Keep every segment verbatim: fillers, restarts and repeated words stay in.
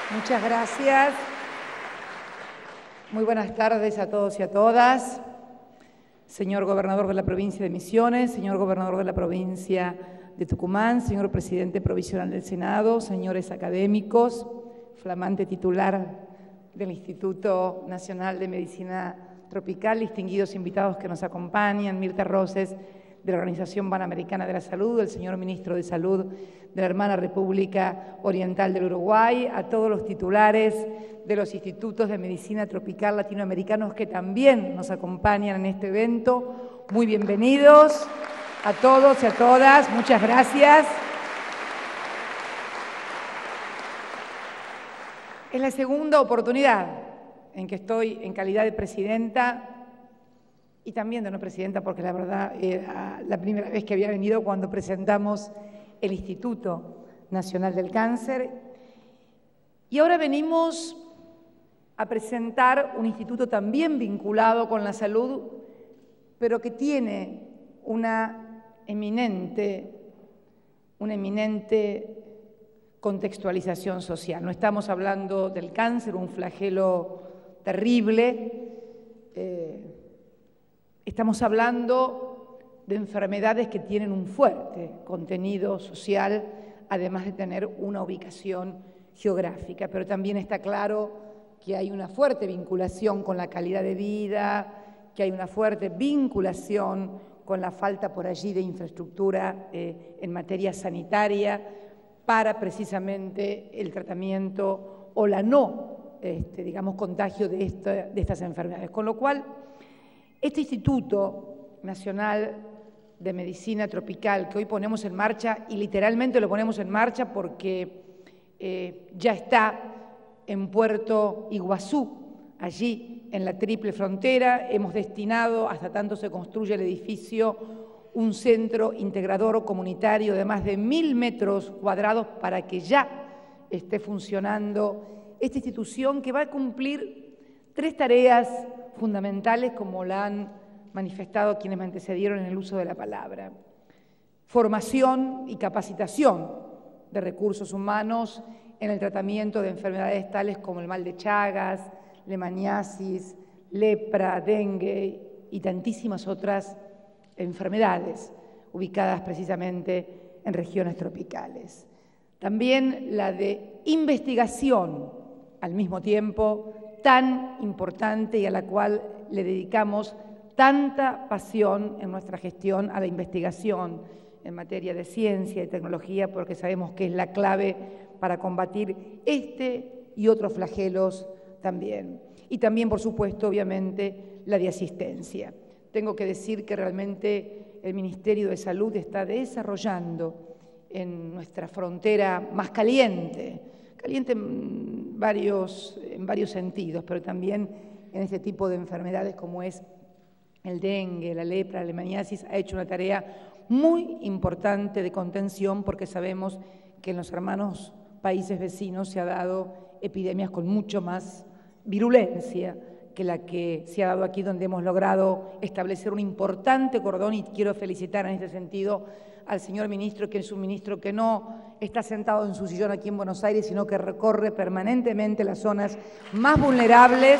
Muchas gracias. Muy buenas tardes a todos y a todas. Señor Gobernador de la Provincia de Misiones, señor Gobernador de la Provincia de Tucumán, señor Presidente Provisional del Senado, señores académicos, flamante titular del Instituto Nacional de Medicina Tropical, distinguidos invitados que nos acompañan, Mirta Roses, de la Organización Panamericana de la Salud, el señor Ministro de Salud de la hermana República Oriental del Uruguay, a todos los titulares de los institutos de medicina tropical latinoamericanos que también nos acompañan en este evento. Muy bienvenidos a todos y a todas. Muchas gracias. Es la segunda oportunidad en que estoy en calidad de presidenta y también de no presidenta, porque la verdad era la primera vez que había venido cuando presentamos el Instituto Nacional del Cáncer. Y ahora venimos a presentar un instituto también vinculado con la salud, pero que tiene una eminente, una eminente contextualización social. No estamos hablando del cáncer, un flagelo terrible, eh, estamos hablando de enfermedades que tienen un fuerte contenido social, además de tener una ubicación geográfica, pero también está claro que hay una fuerte vinculación con la calidad de vida, que hay una fuerte vinculación con la falta por allí de infraestructura eh, en materia sanitaria para precisamente el tratamiento o la no, este, digamos, contagio de, esta, de estas enfermedades. Con lo cual, este Instituto Nacional de Medicina Tropical que hoy ponemos en marcha, y literalmente lo ponemos en marcha porque eh, ya está en Puerto Iguazú, allí en la triple frontera, hemos destinado, hasta tanto se construye el edificio, un centro integrador comunitario de más de mil metros cuadrados para que ya esté funcionando esta institución que va a cumplir tres tareas fundamentales, como la han manifestado quienes me antecedieron en el uso de la palabra. Formación y capacitación de recursos humanos en el tratamiento de enfermedades tales como el mal de Chagas, leishmaniasis, lepra, dengue y tantísimas otras enfermedades ubicadas precisamente en regiones tropicales. También la de investigación, al mismo tiempo tan importante y a la cual le dedicamos tanta pasión en nuestra gestión a la investigación en materia de ciencia y tecnología, porque sabemos que es la clave para combatir este y otros flagelos también. Y también, por supuesto, obviamente, la de asistencia. Tengo que decir que realmente el Ministerio de Salud está desarrollando en nuestra frontera más caliente, caliente en varios, en varios sentidos, pero también en este tipo de enfermedades como es el dengue, la lepra, la leishmaniasis, ha hecho una tarea muy importante de contención, porque sabemos que en los hermanos países vecinos se ha dado epidemias con mucho más virulencia que la que se ha dado aquí, donde hemos logrado establecer un importante cordón, y quiero felicitar en este sentido al señor ministro, que es un ministro que no está sentado en su sillón aquí en Buenos Aires, sino que recorre permanentemente las zonas más vulnerables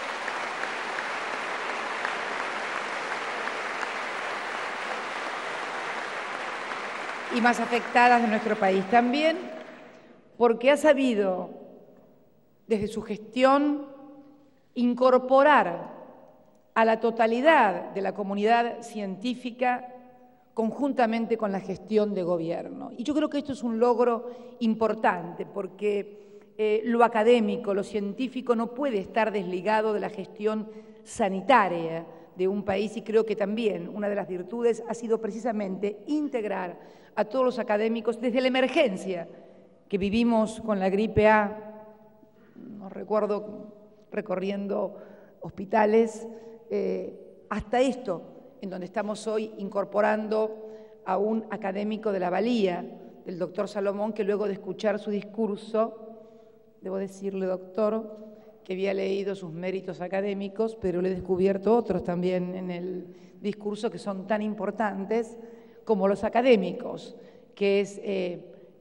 y más afectadas de nuestro país. También porque ha sabido, desde su gestión, incorporar a la totalidad de la comunidad científica conjuntamente con la gestión de gobierno. Y yo creo que esto es un logro importante, porque eh, lo académico, lo científico no puede estar desligado de la gestión sanitaria de un país, y creo que también una de las virtudes ha sido precisamente integrar a todos los académicos desde la emergencia que vivimos con la gripe A. No recuerdo recorriendo hospitales, eh, hasta esto, en donde estamos hoy incorporando a un académico de la Valía, del doctor Salomón, que luego de escuchar su discurso, debo decirle, doctor, que había leído sus méritos académicos, pero le he descubierto otros también en el discurso que son tan importantes como los académicos, que es eh,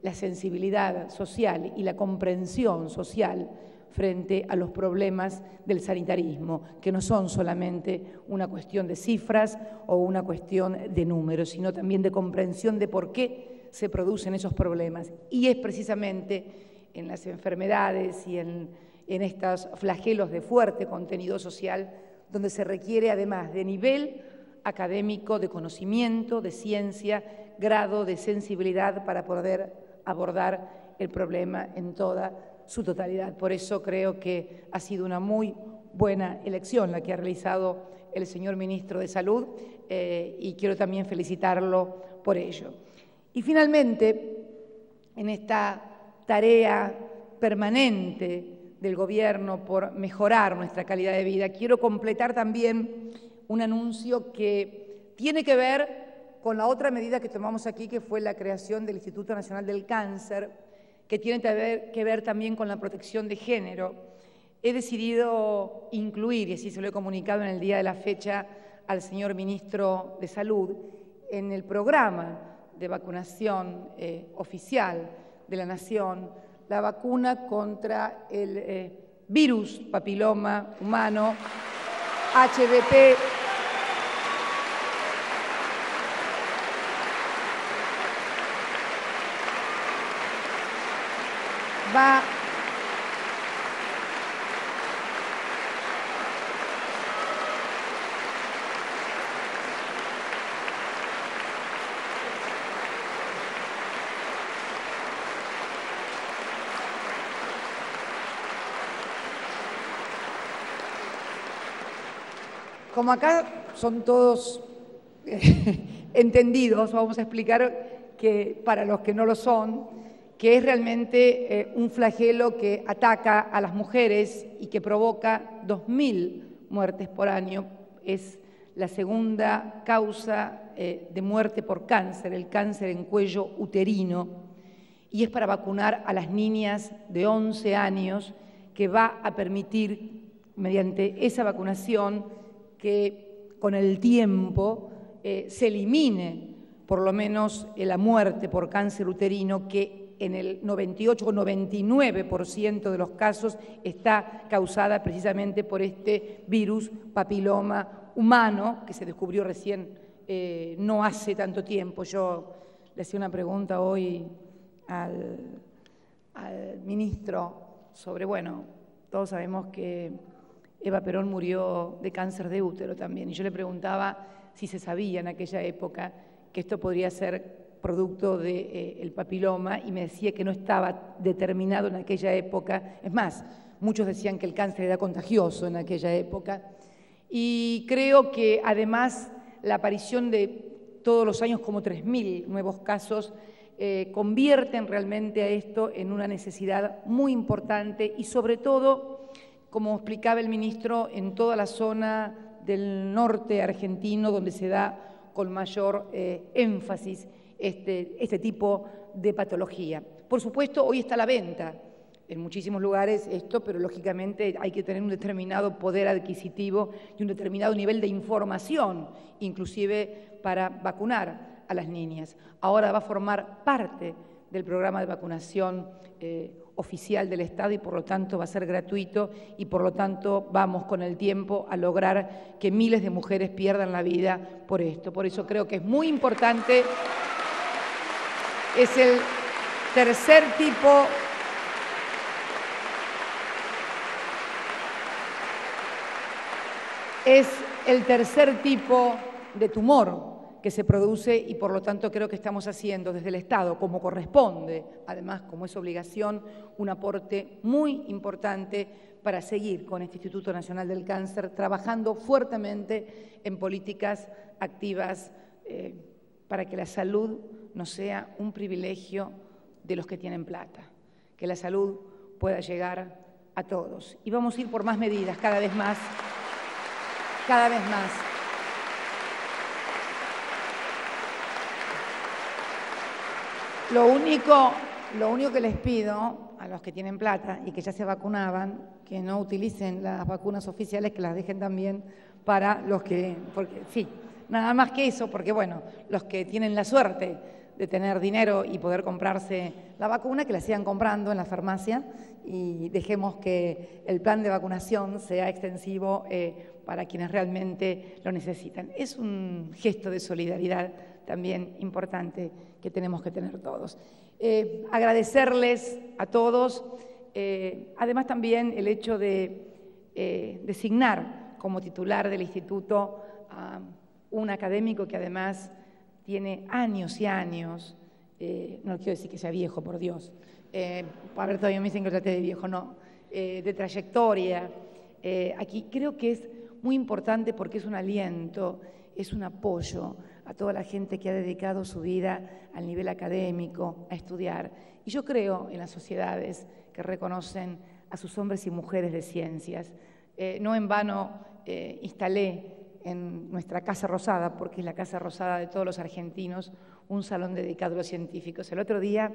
la sensibilidad social y la comprensión social frente a los problemas del sanitarismo, que no son solamente una cuestión de cifras o una cuestión de números, sino también de comprensión de por qué se producen esos problemas. Y es precisamente en las enfermedades y en, en estos flagelos de fuerte contenido social donde se requiere, además de nivel académico, de conocimiento, de ciencia, grado de sensibilidad para poder abordar el problema en toda su totalidad. Por eso creo que ha sido una muy buena elección la que ha realizado el señor Ministro de Salud eh, y quiero también felicitarlo por ello. Y finalmente, en esta tarea permanente del Gobierno por mejorar nuestra calidad de vida, quiero completar también un anuncio que tiene que ver con la otra medida que tomamos aquí, que fue la creación del Instituto Nacional del Cáncer, que tiene que ver, que ver también con la protección de género. He decidido incluir, y así se lo he comunicado en el día de la fecha al señor Ministro de Salud, en el programa de vacunación eh, oficial de la Nación, la vacuna contra el eh, virus papiloma humano, H V P. Va como acá son todos eh, entendidos, vamos a explicar que para los que no lo son, que es realmente eh, un flagelo que ataca a las mujeres y que provoca dos mil muertes por año. Es la segunda causa eh, de muerte por cáncer, el cáncer en cuello uterino, y es para vacunar a las niñas de once años, que va a permitir, mediante esa vacunación, que con el tiempo eh, se elimine por lo menos eh, la muerte por cáncer uterino, que en el noventa y ocho o noventa y nueve por ciento de los casos está causada precisamente por este virus papiloma humano, que se descubrió recién eh, no hace tanto tiempo. Yo le hacía una pregunta hoy al, al ministro sobre, bueno, todos sabemos que Eva Perón murió de cáncer de útero también, y yo le preguntaba si se sabía en aquella época que esto podría ser producto del de, eh, papiloma, y me decía que no estaba determinado en aquella época. Es más, muchos decían que el cáncer era contagioso en aquella época. Y creo que además la aparición de todos los años como tres mil nuevos casos eh, convierten realmente a esto en una necesidad muy importante y sobre todo, como explicaba el ministro, en toda la zona del norte argentino donde se da con mayor eh, énfasis Este, este tipo de patología. Por supuesto, hoy está a la venta en muchísimos lugares esto, pero lógicamente hay que tener un determinado poder adquisitivo y un determinado nivel de información, inclusive para vacunar a las niñas. Ahora va a formar parte del programa de vacunación eh, oficial del Estado y por lo tanto va a ser gratuito y por lo tanto vamos con el tiempo a lograr que miles de mujeres pierdan la vida por esto. Por eso creo que es muy importante. Es el tercer tipo es el tercer tipo de tumor que se produce y por lo tanto creo que estamos haciendo desde el Estado, como corresponde, además como es obligación, un aporte muy importante para seguir con este Instituto Nacional del Cáncer, trabajando fuertemente en políticas activas eh, para que la salud no sea un privilegio de los que tienen plata, que la salud pueda llegar a todos. Y vamos a ir por más medidas, cada vez más, cada vez más. Lo único, lo único que les pido a los que tienen plata y que ya se vacunaban, que no utilicen las vacunas oficiales, que las dejen también para los que, porque sí, nada más que eso, porque bueno, los que tienen la suerte de tener dinero y poder comprarse la vacuna, que la sigan comprando en la farmacia y dejemos que el plan de vacunación sea extensivo eh, para quienes realmente lo necesitan. Es un gesto de solidaridad también importante que tenemos que tener todos. Eh, agradecerles a todos, eh, además también el hecho de eh, designar como titular del instituto a un académico que además tiene años y años, eh, no quiero decir que sea viejo, por Dios, eh, a ver, todavía me dicen que lo traté de viejo, no, eh, de trayectoria. Eh, aquí creo que es muy importante porque es un aliento, es un apoyo a toda la gente que ha dedicado su vida al nivel académico, a estudiar. Y yo creo en las sociedades que reconocen a sus hombres y mujeres de ciencias. Eh, no en vano eh, instalé en nuestra Casa Rosada, porque es la Casa Rosada de todos los argentinos, un salón dedicado a los científicos. El otro día,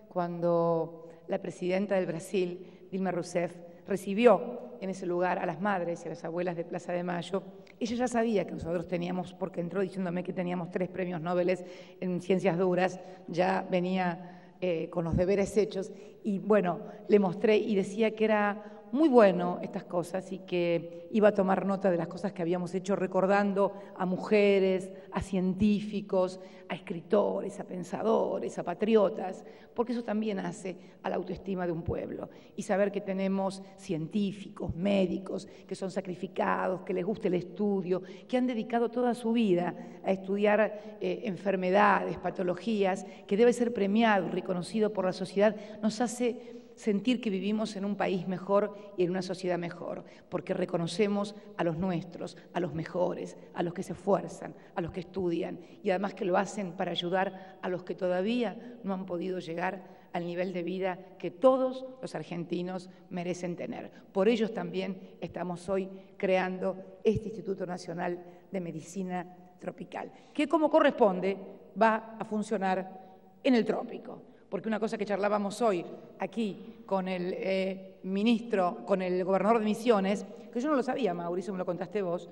cuando la presidenta del Brasil, Dilma Rousseff, recibió en ese lugar a las madres y a las abuelas de Plaza de Mayo, ella ya sabía que nosotros teníamos, porque entró diciéndome que teníamos tres premios Nobel en ciencias duras, ya venía eh, con los deberes hechos, y bueno, le mostré y decía que era muy bueno estas cosas y que iba a tomar nota de las cosas que habíamos hecho recordando a mujeres, a científicos, a escritores, a pensadores, a patriotas, porque eso también hace a la autoestima de un pueblo. Y saber que tenemos científicos, médicos, que son sacrificados, que les gusta el estudio, que han dedicado toda su vida a estudiar eh, enfermedades, patologías, que debe ser premiado y reconocido por la sociedad, nos hace sentir que vivimos en un país mejor y en una sociedad mejor, porque reconocemos a los nuestros, a los mejores, a los que se esfuerzan, a los que estudian y además que lo hacen para ayudar a los que todavía no han podido llegar al nivel de vida que todos los argentinos merecen tener. Por ellos también estamos hoy creando este Instituto Nacional de Medicina Tropical, que como corresponde va a funcionar en el trópico. Porque una cosa que charlábamos hoy aquí con el eh, ministro, con el gobernador de Misiones, que yo no lo sabía, Mauricio, me lo contaste vos,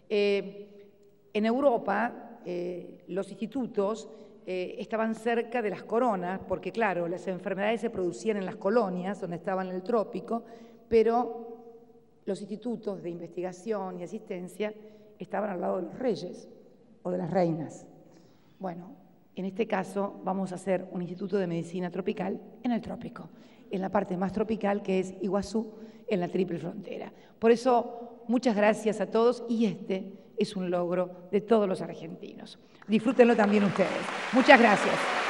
eh, en Europa eh, los institutos eh, estaban cerca de las coronas, porque claro, las enfermedades se producían en las colonias, donde estaban en el trópico, pero los institutos de investigación y asistencia estaban al lado de los reyes o de las reinas. Bueno, en este caso vamos a hacer un instituto de medicina tropical en el trópico, en la parte más tropical que es Iguazú, en la triple frontera. Por eso, muchas gracias a todos y este es un logro de todos los argentinos. Disfrútenlo también ustedes. Muchas gracias.